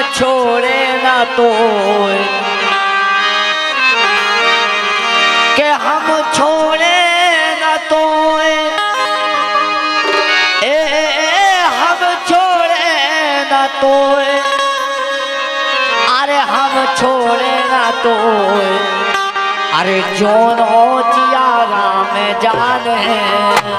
छोड़े ना तो के हम छोड़े ना तो हम छोड़े ना तो अरे हम छोड़े ना तो अरे जोन हो जिया राम जान है।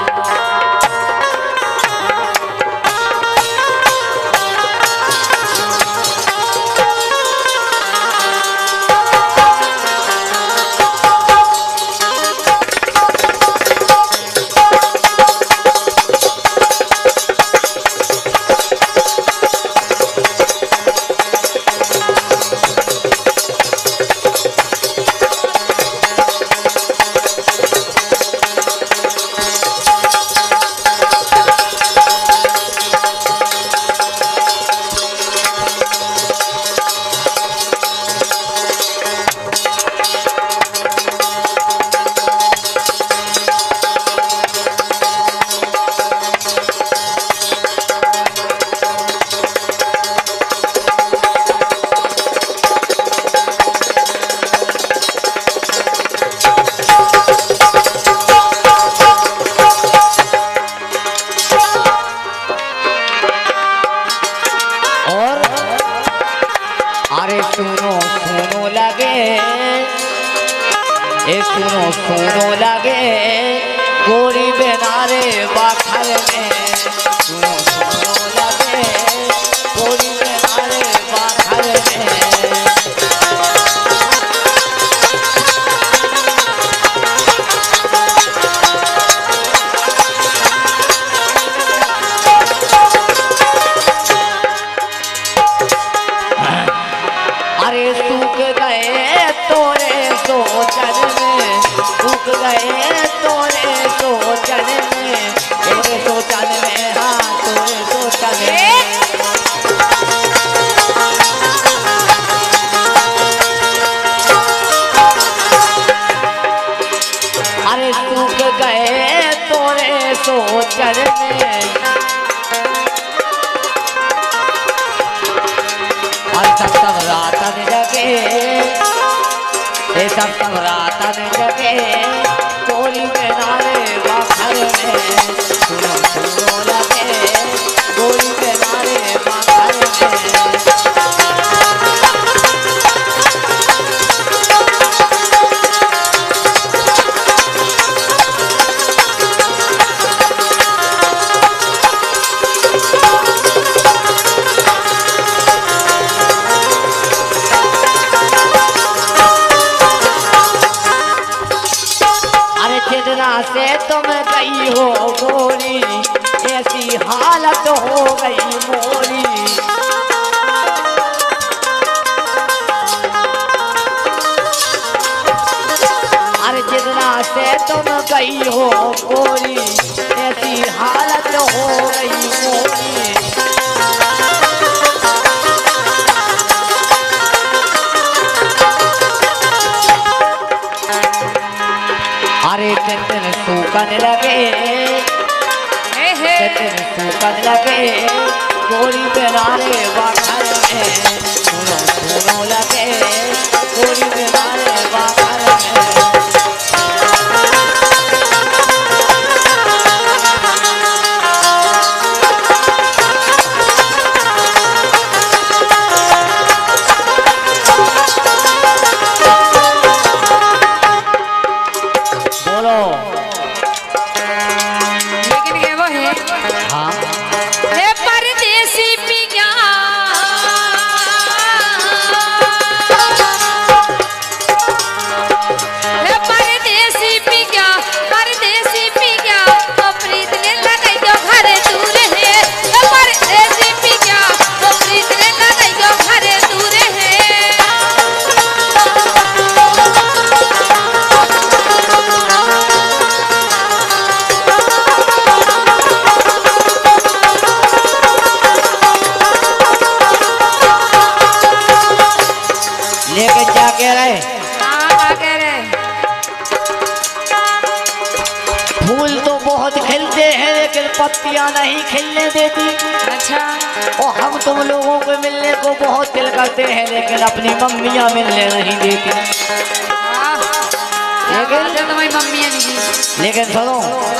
सुनो सुनो लगे गोरी बेनारे बाखर में सुनो सुनो लगे गोरी बेनारे बाखर में अरे सूख गए तोरे सोचन में सूख गए तोरे सोचन में तोरे सोचन में हाँ तोरे सोचन में अरे सूख गए तोरे सोचन में सब रातन जगे सब रातन जगे गोरी बेनारे बाखर में सुनो सुनो लगे गोरी बेनारे बाखर में से तुम गई हो गोरी ऐसी हालत हो गई मोरी अरे जितना से तुम गई हो गोरी ऐसी हालत हो गई मोरी अरे दिन सूखन लगे दिन सूखन लगे गोरी बेनारे बाखर में सुनो सुनो लगे गोरी बेनारे बाखर में पत्तियां नहीं खिलने देती। अच्छा। और हम तुम लोगों को मिलने को बहुत दिल करते हैं, लेकिन अपनी मम्मियां मिलने नहीं देती। लेकिन तुम्हारी मम्मियां नहीं। लेकिन सुनो,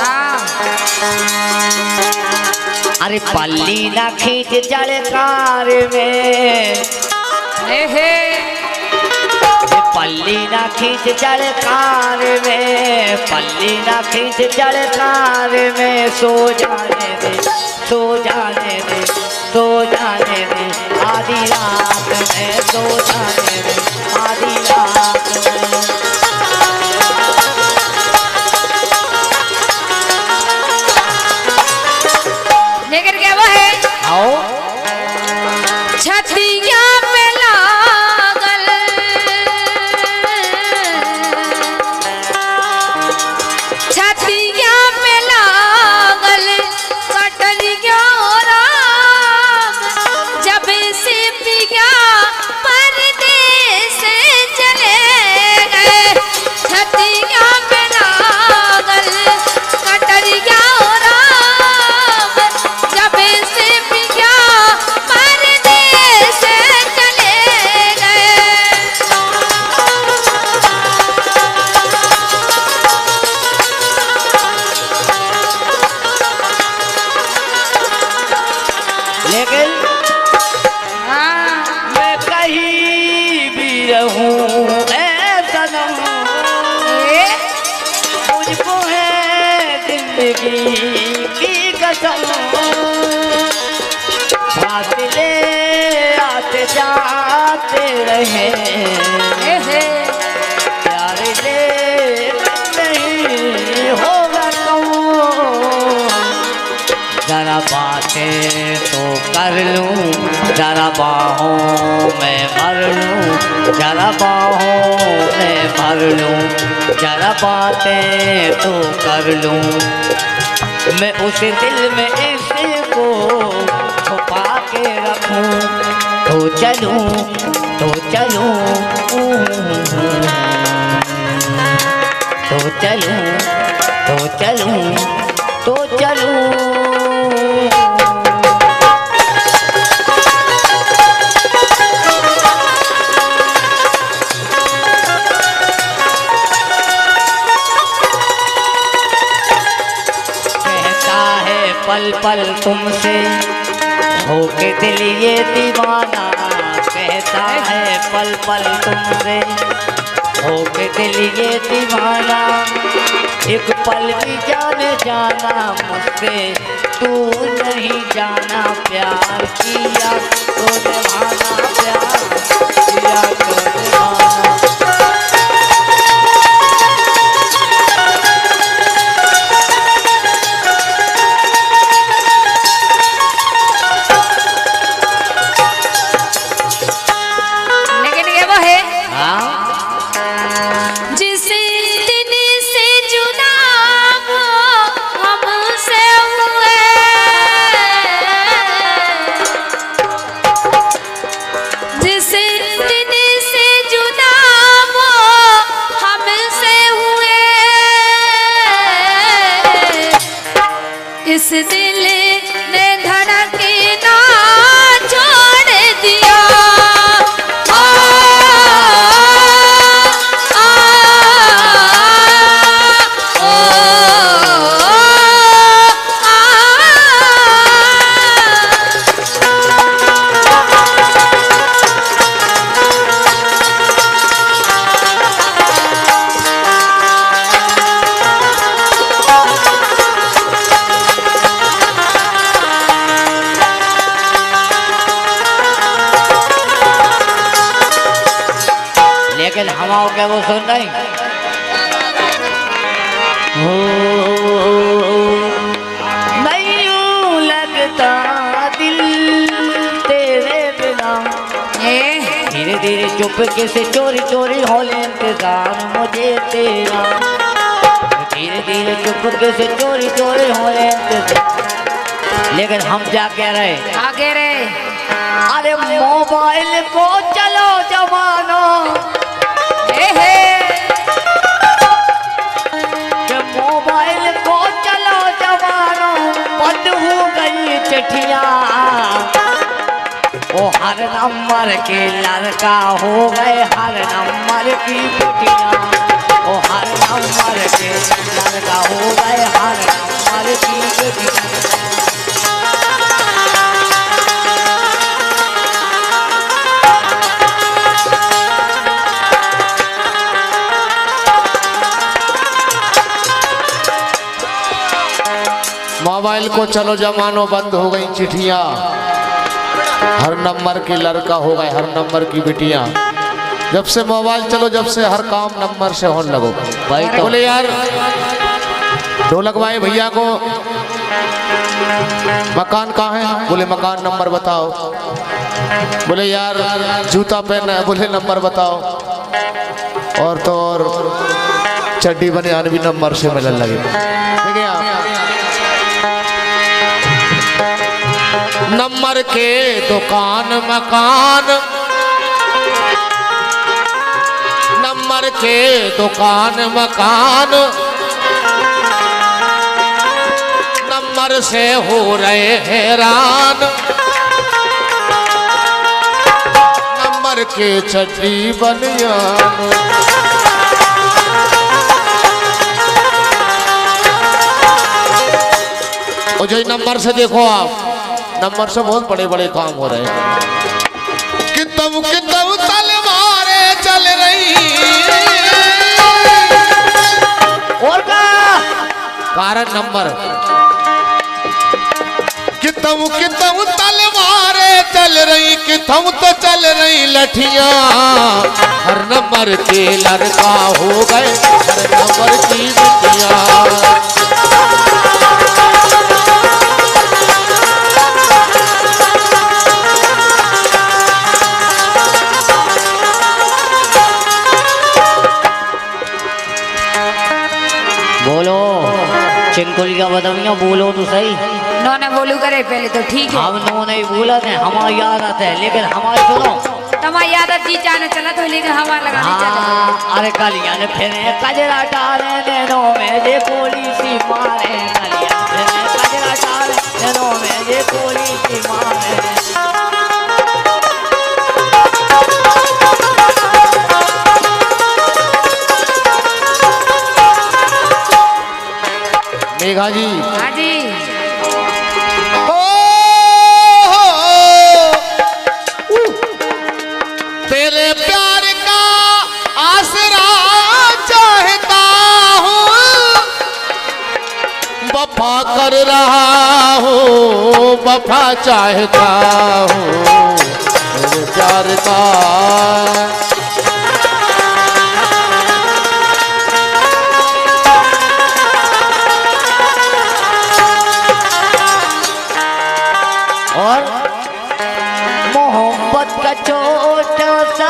अरे पल्ली ना खींच जड़कार में, पल्ली ना खींच जड़कार में, पल्ली ना खींच जड़कार में, सो जाने दे, सो जाने दे, सो जाने दे, आधी रात में सो जाने दे, आधी रात में। लेकिन क्या वो है? आओ छतिया पे लागल, छतिया पे लागल कटरिया राम, जब से पिया परदेस चले गए। छतिया पे लागल कटरिया राम, जब से पिया परदेस चले गए। लेकिन मैं कहीं भी रहूं ऐ सनम, मुझको है जिंदगी की कसम, फासले आते जाते रहे, प्यार ले नहीं होगा कम, जरा बातें तो कर लूं, जरा बाहों में भर लूं, जरा बाहों में भर लूं, जरा बातें तो कर लूं, मैं उस दिल में इसको छुपा के रखूं, तो चलूं, तो चलूं, तो चलूं, तो चलूं, तो चलूं। कहता है पल पल तुमसे होके दिल ये दीवाना, कहता है पल पल तुमसे होके दिल ये दीवाना, एक पल भी जाने जाना मुझसे तू नहीं जाना, प्यार किया तो निभाना, प्यार किया तो निभाना। लेकिन ये वो है हाँ जिस दिन से जुदा वो हमसे हुए, जिस दिन से जुदा वो हमसे हुए, इस दिल ने धड़कना छोड़ दिया। लेकिन हम आओ क्या वो सुन नहीं हो, नहीं यूं लगता दिल तेरे बिना, धीरे धीरे चुपके से चोरी चोरी हो ले इंतजार मुझे तेरा, धीरे धीरे चुपके से चोरी चोरी हो ले इंतजार। लेकिन हम क्या कह रहे, आगे रे, अरे मोबाइल को चलो जमानो, के मोबाइल को चलो जवानों, बंद हो गई चिट्ठियां, ओ हर नंबर के लड़का हो गए हर नंबर की बेटियां, ओ हर नंबर के लड़का हो गए हर नंबर की बेटियां। मोबाइल को चलो जमानो बंद हो गई चिट्ठियाँ, हर नंबर के लड़का हो गए हर नंबर की बेटियाँ। जब से मोबाइल चलो जब से हर काम नंबर से होने लगो भाई। तो बोले यार ढोलक भाई भैया को मकान कहाँ है? बोले मकान नंबर बताओ। बोले यार जूता पहनना है, बोले नंबर बताओ। और तो और चड्डी बनियान भी नंबर से मिलने लगे। देखिए आप नंबर के दुकान मकान, नंबर के दुकान मकान, नंबर से हो रहे हैरान, नंबर के चड्डी बनियान। और जो नंबर से देखो आप, नंबर से बहुत बड़े बड़े काम हो रहे हैं। कितम कितम तलवारें चल रही और का कारण नंबर, कितम कितम तलवारें चल रही, कितम तो चल रही लठियां, हर नंबर के लड़का हो गए हर नंबर की बेटियां। बोलो चिंकुल का बदमिया बोलो तो सही। नो ने बोलू करे पहले तो ठीक है। हम नो नहीं बोला थे, हमारी आदत है, लेकिन हमारी सुनो तुम्हारी आदत जी जाने चला तो लेकिन हवा लगाने चला। अरे कलिया ने फिर कजरा डाले नैनों में जे कोली सी मारे, कलिया फिर कजरा डाले नैनों में जे कोली सी मारे। मेघा जी, हाँ जी, तेरे प्यार का आसरा चाहता हूँ, वफा कर रहा हूँ, वफा चाहता हूँ तेरे प्यार का। और मोहब्बत का छोटा सा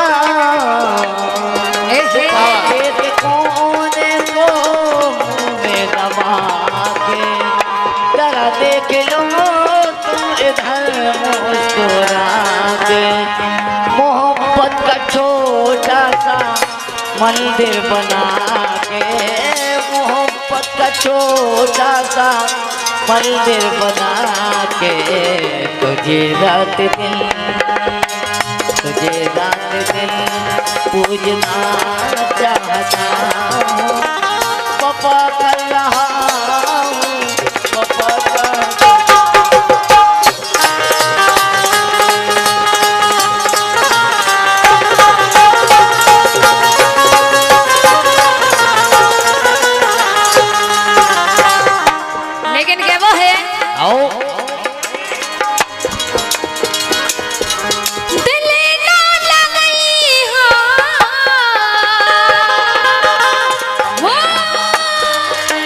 एक कोने को में दबा के जरा देख लो तुम इधर मुस्कुरा के। मोहब्बत का छोटा सा मंदिर बना के, मोहब्बत का छोटा सा मंदिर बना के, तुझे रात दिन पूजना चाहता हूँ, वफा कर रहा हूँ, वफा कर। लेकिन क्या वो है? आओ दिल ना लगई हो, वो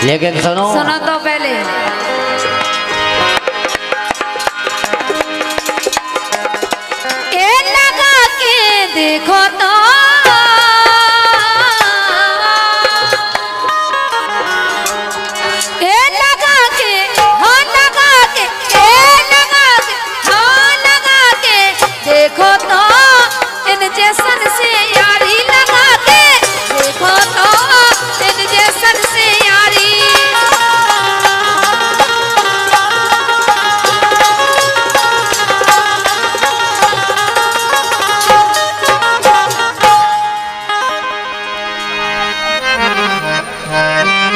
लेकिन सुनो सुनो तो पहले। ए लगा के देखो तो ए लगा के हाँ लगा के ए लगा के हाँ लगा के देखो तो